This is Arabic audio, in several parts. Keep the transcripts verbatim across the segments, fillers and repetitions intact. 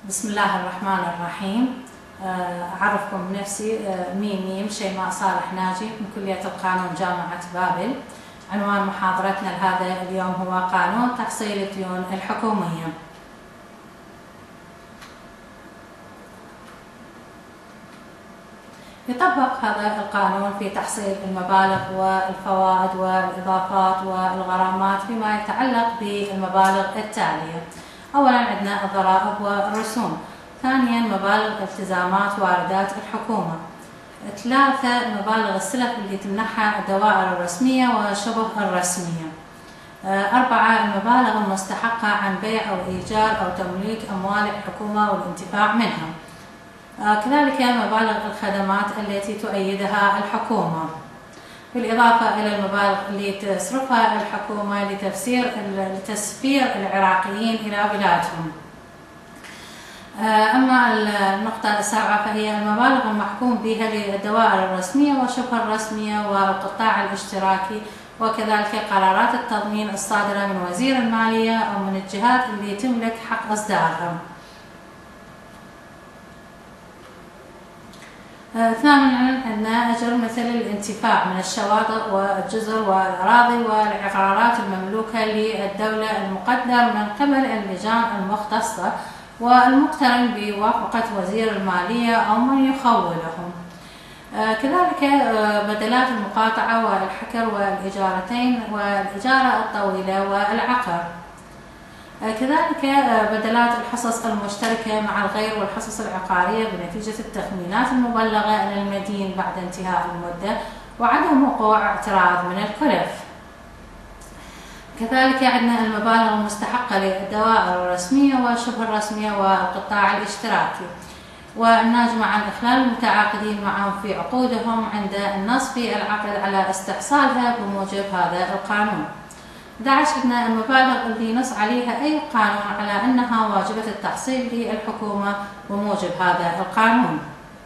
بسم الله الرحمن الرحيم. أعرفكم بنفسي. ميم ميم شيماء صالح ناجي من كلية القانون جامعة بابل. عنوان محاضرتنا لهذا اليوم هو قانون تحصيل الديون الحكومية. يطبق هذا القانون في تحصيل المبالغ والفوائد والإضافات والغرامات فيما يتعلق بالمبالغ التالية. أولا عندنا الضرائب والرسوم. ثانيا مبالغ التزامات واردات الحكومة. ثلاثة مبالغ السلف اللي تمنحها الدوائر الرسمية وشبه الرسمية. أربعة المبالغ المستحقة عن بيع أو إيجار أو تمليك أموال الحكومة والانتفاع منها. كذلك مبالغ الخدمات التي تؤيدها الحكومة، بالإضافة إلى المبالغ اللي تصرفها الحكومة لتفسير لتسفير العراقيين إلى بلادهم. أما النقطة السابعة فهي المبالغ المحكوم بها للدوائر الرسمية وشبه الرسمية والقطاع الاشتراكي، وكذلك قرارات التضمين الصادرة من وزير المالية أو من الجهات اللي تملك حق إصدارها. ثامنا عندنا أجر مثل الانتفاع من الشواطئ والجزر والأراضي والعقارات المملوكة للدولة المقدر من قبل اللجان المختصة والمقترن بوافقة وزير المالية أو من يخولهم. كذلك بدلات المقاطعة والحكر والإجارتين والإجارة الطويلة والعقار. كذلك بدلات الحصص المشتركة مع الغير والحصص العقارية بنتيجة التخمينات المبلغة إلى المدين بعد انتهاء المدة وعدم وقوع اعتراض من الكلف. كذلك عندنا المبالغ المستحقة للدوائر الرسمية وشبه الرسمية والقطاع الاشتراكي، والناجمة عن إخلال المتعاقدين معهم في عقودهم عند النص في العقد على استحصالها بموجب هذا القانون. إحدى عشر عندنا المبالغ اللي نص عليها أي قانون على أنها واجبة التحصيل للحكومة بموجب هذا القانون.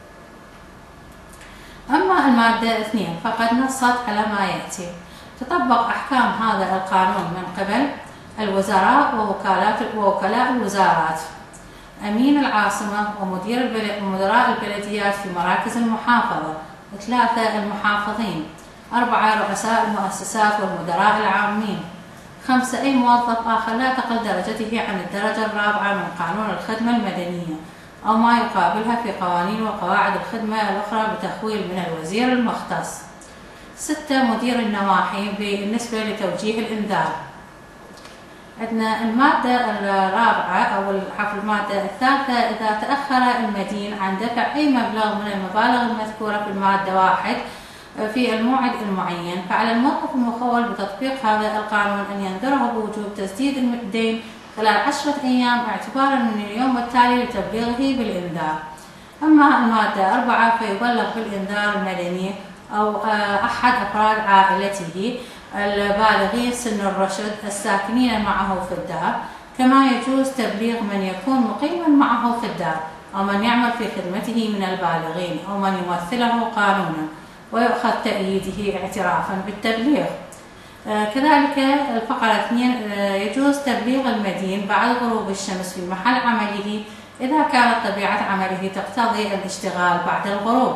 أما المادة اثنين فقد نصت على ما يأتي: تطبق أحكام هذا القانون من قبل الوزراء ووكالات ووكلاء الوزارات، أمين العاصمة ومدير البلد ومدراء البلديات في مراكز المحافظة، ثلاثة المحافظين، أربعة رؤساء المؤسسات والمدراء العامين، خمسة أي موظف آخر لا تقل درجته عن الدرجة الرابعة من قانون الخدمة المدنية أو ما يقابلها في قوانين وقواعد الخدمة الأخرى بتخويل من الوزير المختص. ستة مدير النواحي بالنسبة لتوجيه الإنذار. عندنا المادة الرابعة أو المادة الثالثة: إذا تأخر المدين عن دفع أي مبلغ من المبالغ المذكورة في المادة واحد في الموعد المعين، فعلى الموظف المخول بتطبيق هذا القانون أن ينذره بوجوب تسديد الدين خلال عشرة أيام اعتبارا من اليوم التالي لتبليغه بالإنذار. أما المادة أربعة فيبلغ بالإنذار المدني أو أحد أفراد عائلته البالغين سن الرشد الساكنين معه في الدار، كما يجوز تبليغ من يكون مقيما معه في الدار أو من يعمل في خدمته من البالغين أو من يمثله قانونا، ويؤخذ تأييده اعترافا بالتبليغ. كذلك الفقرة اثنين: يجوز تبليغ المدين بعد غروب الشمس في محل عمله إذا كانت طبيعة عمله تقتضي الاشتغال بعد الغروب.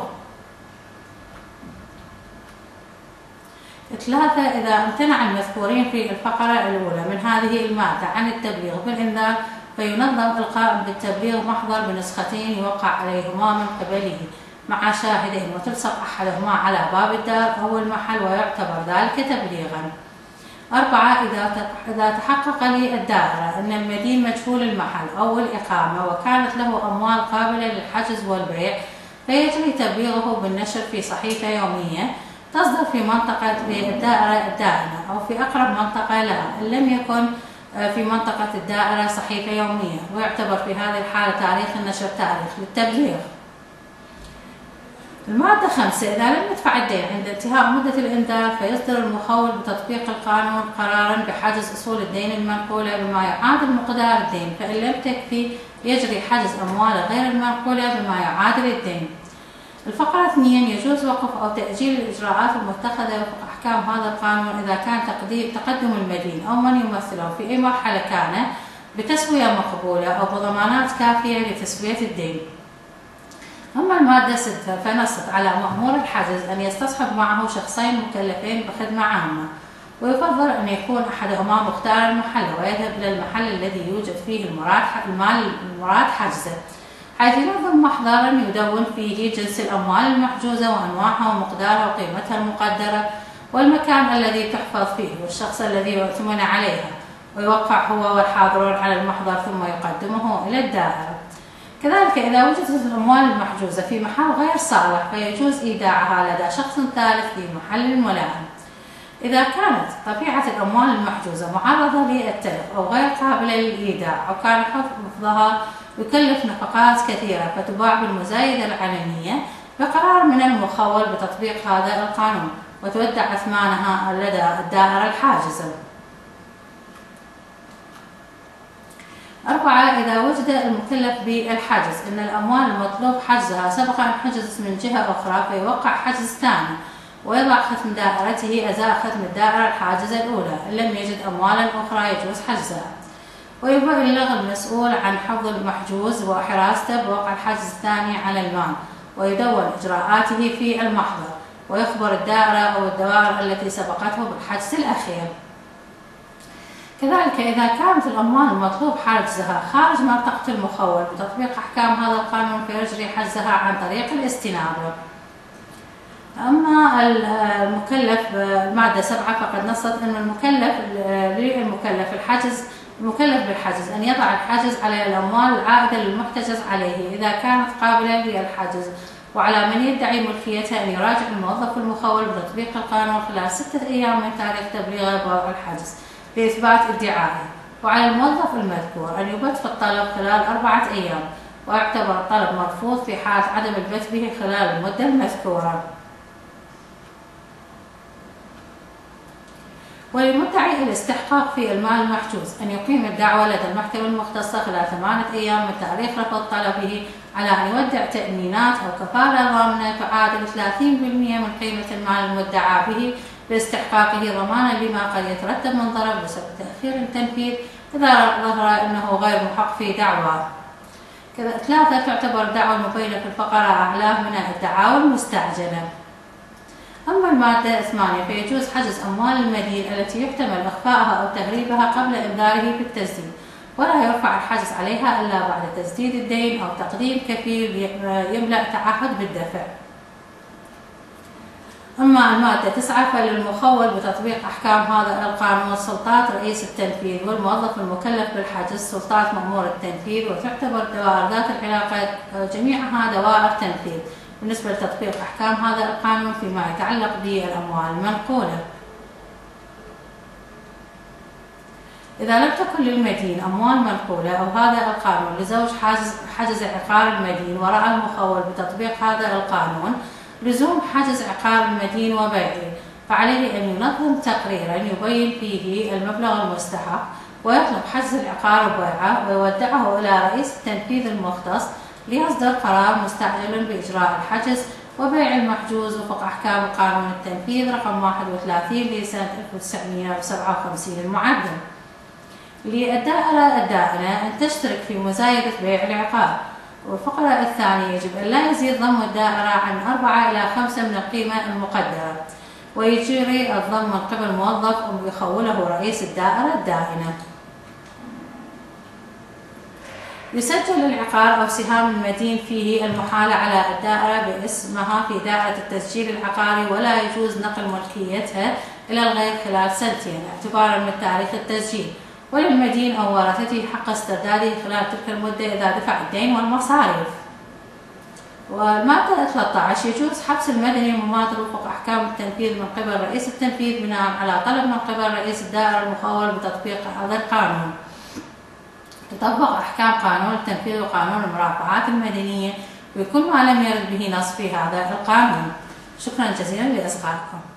ثلاثة إذا امتنع المذكورين في الفقرة الأولى من هذه المادة عن التبليغ بالإنذار فينظم القائم بالتبليغ محضر بنسختين يوقع عليهما من قبله مع شاهدين، وتلصق أحدهما على باب الدار أو المحل ويعتبر ذلك تبليغا. أربعة إذا تحقق للدائرة أن المدين مجهول المحل أو الإقامة وكانت له أموال قابلة للحجز والبيع فيجري تبليغه بالنشر في صحيفة يومية تصدر في منطقة الدائرة الدائنة أو في أقرب منطقة لها إن لم يكن في منطقة الدائرة صحيفة يومية، ويعتبر في هذه الحالة تاريخ النشر تاريخ للتبليغ. المادة خمسة: إذا لم يدفع الدين عند انتهاء مدة الإنذار فيصدر المخول بتطبيق القانون قرارا بحجز أصول الدين المنقولة بما يعادل مقدار الدين، فإن لم تكفي يجري حجز أموال غير المنقولة بما يعادل الدين. الفقرة اثنين: يجوز وقف أو تأجيل الإجراءات المتخذة وفق أحكام هذا القانون إذا كان تقدم المدين أو من يمثله في أي مرحلة كان بتسوية مقبولة أو بضمانات كافية لتسوية الدين. أما المادة ستة فنصت على مأمور الحجز أن يستصحب معه شخصين مكلفين بخدمة عامة، ويفضل أن يكون أحدهما مختار المحل ويذهب إلى المحل الذي يوجد فيه المال المراد حجزه، حيث ينظم محضرا يدون فيه جنس الأموال المحجوزة وأنواعها ومقدارها وقيمتها المقدرة والمكان الذي تحفظ فيه والشخص الذي يؤتمن عليها، ويوقع هو والحاضرون على المحضر ثم يقدمه إلى الدائرة. كذلك إذا وجدت الأموال المحجوزة في محل غير صالح فيجوز إيداعها لدى شخص ثالث في محل ملائم. إذا كانت طبيعة الأموال المحجوزة معرضة للتلف أو غير قابلة للإيداع أو كان حفظها يكلف نفقات كثيرة فتباع بالمزايدة العلنية بقرار من المخول بتطبيق هذا القانون، وتودع أثمانها لدى الدائرة الحاجزة. أربعة إذا وجد المكلف بالحجز أن الأموال المطلوب حجزها سبق أن حجزت من جهة أخرى فيوقع حجز ثاني ويضع ختم دائرته أزاء ختم الدائرة الحاجزة الأولى إن لم يجد أموالا أخرى يجوز حجزها، ويبلغ المسؤول عن حفظ المحجوز وحراسته بوقع الحجز الثاني على المال، ويدون إجراءاته في المحضر ويخبر الدائرة أو الدوائر التي سبقته بالحجز الأخير. كذلك إذا كانت الأموال المطلوب حجزها خارج منطقة المخول بتطبيق أحكام هذا القانون فيجري حجزها عن طريق الاستنابة. أما المكلف المادة سبعة فقد نصت أن المكلف للمكلف الحجز المكلف بالحجز أن يضع الحجز على الأموال العائدة للمحتجز عليه إذا كانت قابلة للحجز، وعلى من يدعي ملكيتها أن يراجع الموظف المخول بتطبيق القانون خلال ستة أيام من تاريخ تبليغه بوضع الحجز لإثبات ادعائه، وعلى الموظف المذكور أن يبت في الطلب خلال أربعة أيام، ويعتبر الطلب مرفوض في حالة عدم البت به خلال المدة المذكورة. وللمدعي الاستحقاق في المال المحجوز أن يقيم الدعوة لدى المحكمة المختصة خلال ثمانية أيام من تاريخ رفض طلبه على أن يودع تأمينات أو كفالة ضامنة تعادل ثلاثين بالمئة من قيمة المال المدعى به لاستحقاقه ضمانا لما قد يترتب من ضرر بسبب تأخير التنفيذ إذا ظهر أنه غير محق في دعواه. ثلاثة تعتبر الدعوة المبينة في الفقرة أعلاه من الدعاوى المستعجلة. أما المادة ثمانية فيجوز حجز أموال المدين التي يحتمل إخفاءها أو تهريبها قبل إنذاره بالتسديد، ولا يرفع الحجز عليها إلا بعد تسديد الدين أو تقديم كفيل يملأ تعهد بالدفع. أما المادة تسعة فللمخول بتطبيق أحكام هذا القانون سلطات رئيس التنفيذ والموظف المكلف بالحجز سلطات مأمور التنفيذ، وتعتبر دوائر ذات العلاقة جميعها دوائر تنفيذ بالنسبة لتطبيق أحكام هذا القانون فيما يتعلق بالأموال المنقولة. إذا لم تكن للمدين أموال منقولة أو هذا القانون لزوج حجز, حجز عقار المدين ورأى المخول بتطبيق هذا القانون لزوم حجز عقار المدين وبيعه، فعليه أن ينظم تقريرا يبين فيه المبلغ المستحق ويطلب حجز العقار وبيعه ويودعه إلى رئيس التنفيذ المختص ليصدر قرار مستعجل بإجراء الحجز وبيع المحجوز وفق أحكام قانون التنفيذ رقم واحد وثلاثين لسنة ألف وتسعمئة وسبعة وخمسين المعدل. للدائرة الدائنة أن تشترك في مزايدة بيع العقار. والفقرة الثانية يجب أن لا يزيد ضم الدائرة عن أربعة إلى خمسة من القيمة المقدرة، ويجري الضم من قبل موظف أو يخوله رئيس الدائرة الدائنة. يسجل العقار أو سهام المدين فيه المحالة على الدائرة باسمها في دائرة التسجيل العقاري، ولا يجوز نقل ملكيتها إلى الغير خلال سنتين اعتبارا من تاريخ التسجيل، وللمدين أو ورثته حق استرداده خلال تلك المدة إذا دفع الدين والمصاريف. والمادة ثلاثة عشر يجوز حبس المدني المماثل وفق أحكام التنفيذ من قبل رئيس التنفيذ بناء على طلب من قبل رئيس الدائرة المخول بتطبيق هذا القانون. تطبق أحكام قانون التنفيذ وقانون المرافعات المدنية بكل ما لم يرد به نص في هذا القانون. شكرا جزيلا لإصغائكم.